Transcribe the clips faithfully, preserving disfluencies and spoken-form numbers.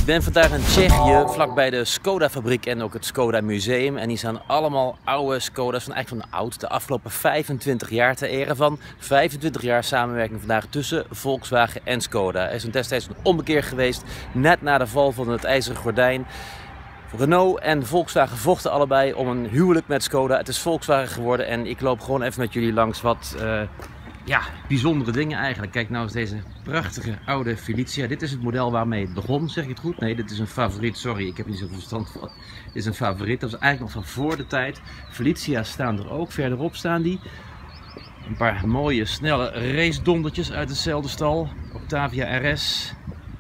ben vandaag in Tsjechië, vlakbij de Skoda fabriek en ook het Skoda museum. En die staan allemaal oude Skoda's, van eigenlijk van oud, de afgelopen vijfentwintig jaar ter ere van. vijfentwintig jaar samenwerking vandaag tussen Volkswagen en Skoda. Er is een destijds een ommekeer geweest, net na de val van het ijzeren gordijn. Renault en Volkswagen vochten allebei om een huwelijk met Skoda. Het is Volkswagen geworden en ik loop gewoon even met jullie langs wat uh, ja, bijzondere dingen eigenlijk. Kijk nou eens deze prachtige oude Felicia. Dit is het model waarmee het begon, zeg ik het goed? Nee, dit is een favoriet. Sorry, ik heb niet zoveel verstand van. Dit is een favoriet. Dat is eigenlijk nog van voor de tijd. Felicia's staan er ook. Verderop staan die. Een paar mooie, snelle race dondertjes uit dezelfde stal. Octavia R S.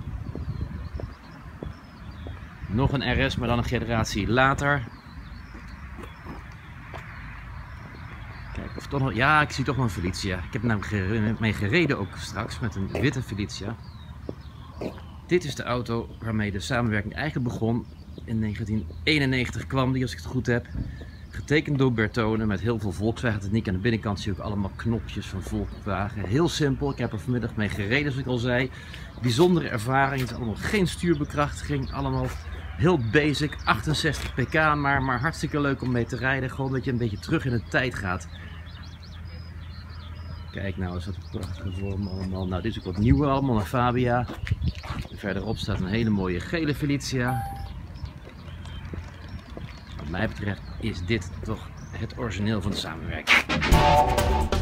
Nog een R S, maar dan een generatie later. Kijk, of toch nog... Ja, ik zie toch nog een Felicia. Ik heb er namelijk mee gereden ook straks met een witte Felicia. Dit is de auto waarmee de samenwerking eigenlijk begon. In negentien eenennegentig kwam die, als ik het goed heb. Getekend door Bertone met heel veel Volkswagen techniek. Aan de binnenkant zie je ook allemaal knopjes van Volkswagen. Heel simpel. Ik heb er vanmiddag mee gereden, zoals ik al zei. Bijzondere ervaring. Het is allemaal geen stuurbekrachtiging. Allemaal heel basic. achtenzestig pk maar, maar hartstikke leuk om mee te rijden. Gewoon dat je een beetje terug in de tijd gaat. Kijk nou eens wat een prachtige vorm allemaal. Nou, dit is ook wat nieuwe allemaal. Een Fabia. Verderop staat een hele mooie gele Felicia. Wat mij betreft is dit toch het origineel van de samenwerking.